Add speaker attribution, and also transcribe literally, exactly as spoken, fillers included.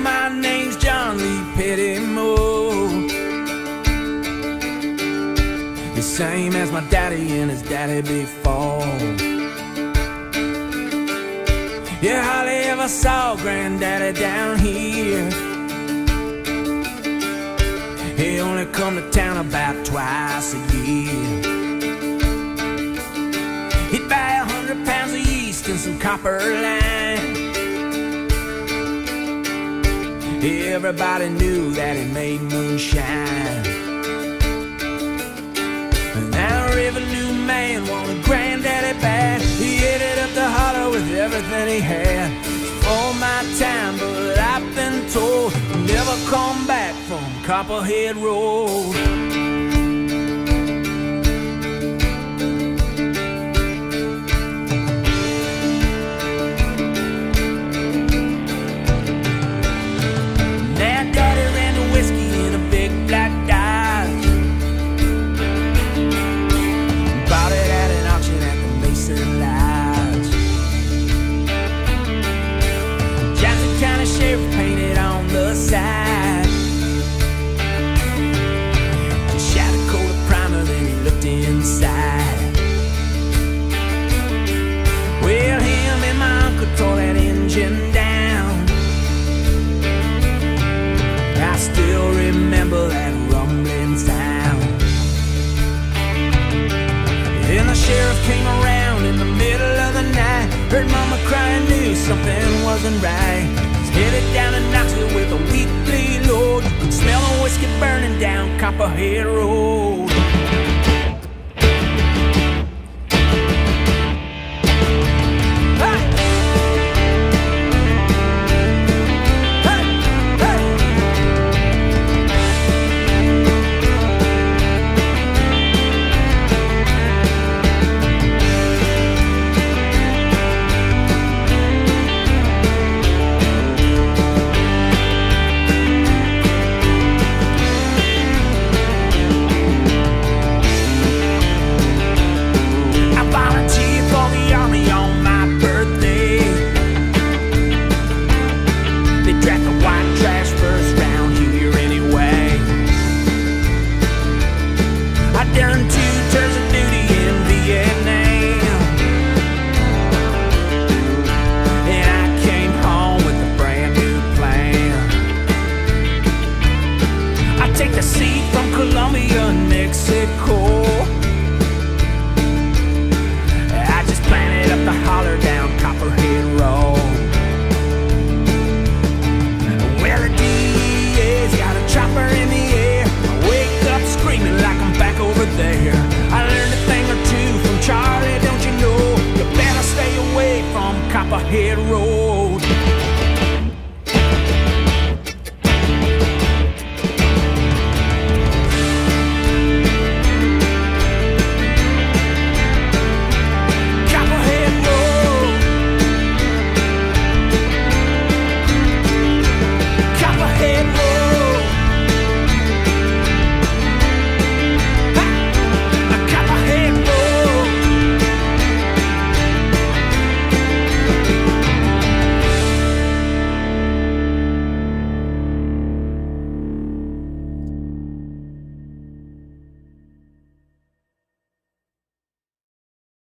Speaker 1: my name's John Lee Pettymore. The same as my daddy and his daddy before. Yeah, hardly ever saw granddaddy down here. He only come to town about twice a year. He'd buy a hundred pounds of yeast and some copper line. Everybody knew that he made moonshine. And now a revenue man wanted granddaddy back. He headed up the holler with everything he had. It's for my time, but I've been told he'll never come back from Copperhead Road. Inside. Well, him and my uncle tore that engine down. I still remember that rumbling sound. Then the sheriff came around in the middle of the night. Heard mama crying, knew something wasn't right. He's headed down to Knoxville with a weekly load. You could smell the whiskey burning down Copperhead Road.